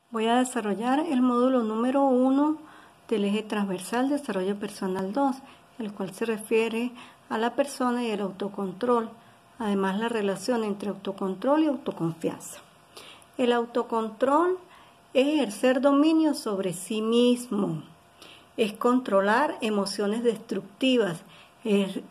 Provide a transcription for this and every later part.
Voy a desarrollar el módulo número 1 del eje transversal Desarrollo Personal 2, el cual se refiere a la persona y el autocontrol, además la relación entre autocontrol y autoconfianza. El autocontrol es ejercer dominio sobre sí mismo, es controlar emociones destructivas, es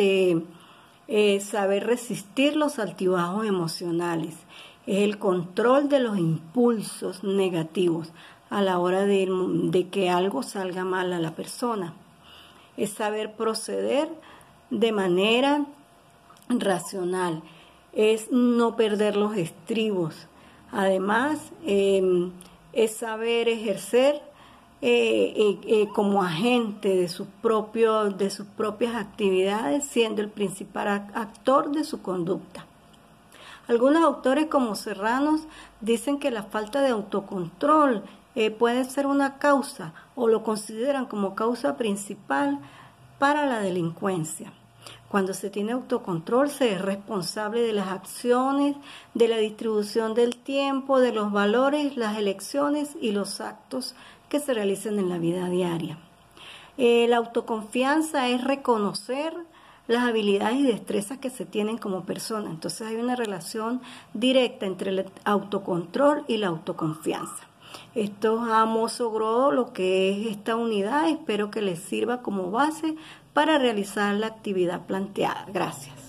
saber resistir los altibajos emocionales, es el control de los impulsos negativos a la hora de que algo salga mal a la persona, es saber proceder de manera racional, es no perder los estribos, además es saber ejercer como agente de sus propias actividades, siendo el principal actor de su conducta. Algunos autores como Serranos dicen que la falta de autocontrol puede ser una causa o lo consideran como causa principal para la delincuencia. Cuando se tiene autocontrol se es responsable de las acciones, de la distribución del tiempo, de los valores, las elecciones y los actos que se realicen en la vida diaria. La autoconfianza es reconocer las habilidades y destrezas que se tienen como persona. Entonces hay una relación directa entre el autocontrol y la autoconfianza. Esto es a mozo grosso lo que es esta unidad. Espero que les sirva como base para realizar la actividad planteada. Gracias.